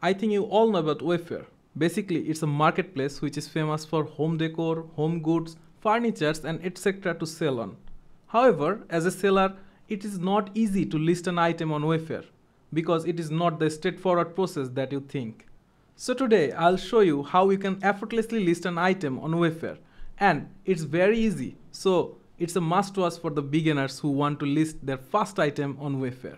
I think you all know about Wayfair. Basically, it's a marketplace which is famous for home decor, home goods, furnitures and etc. to sell on. However, as a seller, it is not easy to list an item on Wayfair because it is not the straightforward process that you think. So today, I'll show you how you can effortlessly list an item on Wayfair, and it's very easy. So it's a must-watch for the beginners who want to list their first item on Wayfair.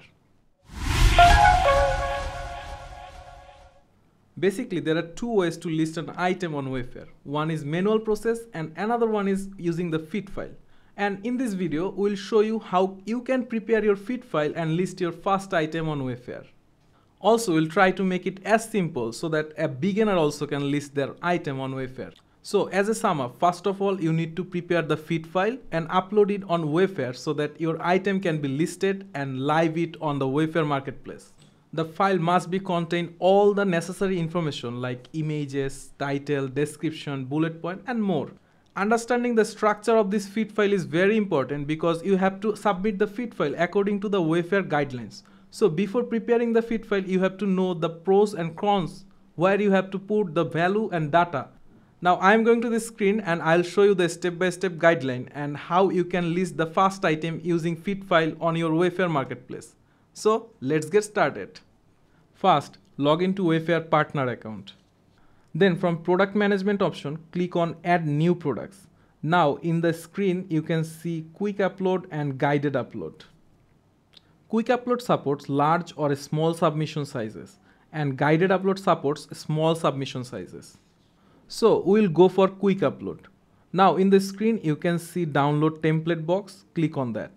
Basically, there are two ways to list an item on Wayfair. One is manual process and another one is using the Feedfile. And in this video, we'll show you how you can prepare your Feedfile and list your first item on Wayfair. Also, we'll try to make it as simple so that a beginner also can list their item on Wayfair. So as a sum up, first of all, you need to prepare the Feedfile and upload it on Wayfair so that your item can be listed and live it on the Wayfair marketplace. The file must be contain all the necessary information like images, title, description, bullet point and more. Understanding the structure of this Feedfile is very important because you have to submit the Feedfile according to the Wayfair guidelines. So before preparing the Feedfile, you have to know the pros and cons where you have to put the value and data. Now I am going to this screen and I'll show you the step-by-step guideline and how you can list the first item using Feedfile on your Wayfair marketplace. So let's get started. First, log into Wayfair partner account. Then from product management option, click on add new products. Now in the screen, you can see quick upload and guided upload. Quick upload supports large or small submission sizes and guided upload supports small submission sizes. So we'll go for quick upload. Now in the screen, you can see download template box, click on that.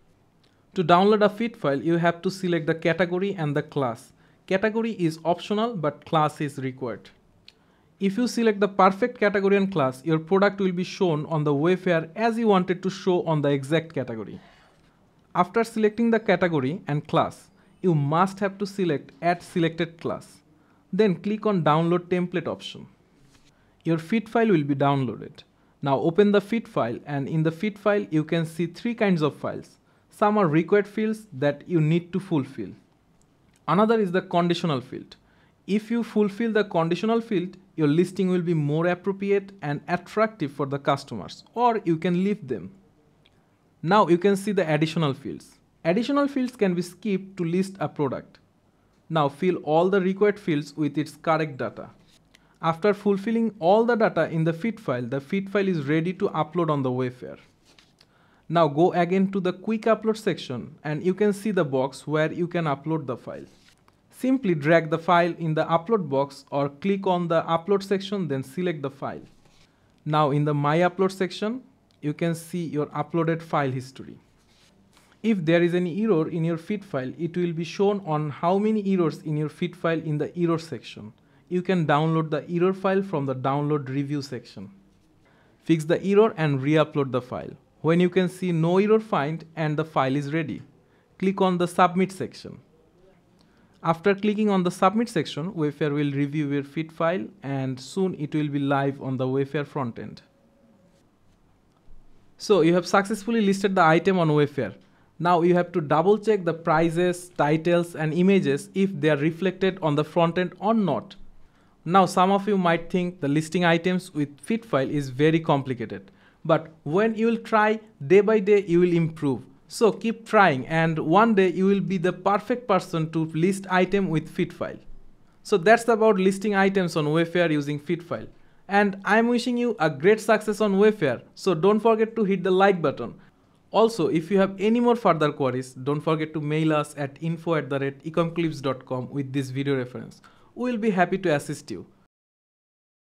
To download a Feedfile, you have to select the category and the class. Category is optional but class is required. If you select the perfect category and class, your product will be shown on the Wayfair as you want it to show on the exact category. After selecting the category and class, you must have to select add selected class. Then click on download template option. Your Feedfile will be downloaded. Now open the Feedfile and in the Feedfile you can see three kinds of files. Some are required fields that you need to fulfill. Another is the conditional field. If you fulfill the conditional field, your listing will be more appropriate and attractive for the customers, or you can leave them. Now you can see the additional fields. Additional fields can be skipped to list a product. Now fill all the required fields with its correct data. After fulfilling all the data in the Feedfile is ready to upload on the Wayfair. Now go again to the quick upload section and you can see the box where you can upload the file. Simply drag the file in the upload box or click on the upload section, then select the file. Now in the my upload section, you can see your uploaded file history. If there is any error in your Feedfile, it will be shown on how many errors in your Feedfile in the error section. You can download the error file from the download review section. Fix the error and re-upload the file. When you can see no error find and the file is ready, click on the submit section. After clicking on the submit section, Wayfair will review your Feedfile and soon it will be live on the Wayfair front end. So you have successfully listed the item on Wayfair. Now you have to double check the prices, titles and images if they are reflected on the front end or not. Now some of you might think the listing items with Feedfile is very complicated. But when you will try day by day, you will improve. So keep trying and one day you will be the perfect person to list item with Feedfile. So that's about listing items on Wayfair using Feedfile. And I'm wishing you a great success on Wayfair. So don't forget to hit the like button. Also, if you have any more further queries, don't forget to mail us at info@ecomclips.com with this video reference. We will be happy to assist you.